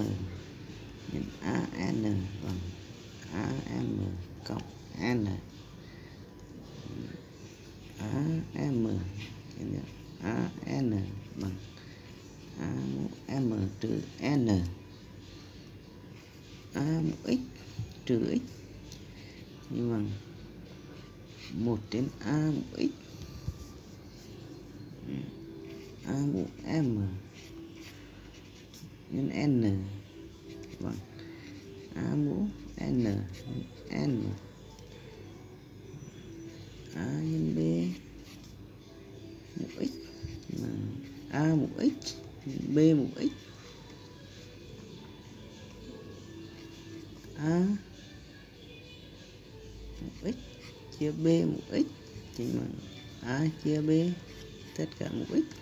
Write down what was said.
nhân AN bằng AM cộng N. AM nhân AN bằng AM trừ N. A mũ x trừ x như bằng 1 trên A mũ x A mũ M nhân N bằng A mũ N N A nhân B mũ x A mũ x B mũ x A mũ x chia B mũ x chính bằng A chia B tất cả mũ x.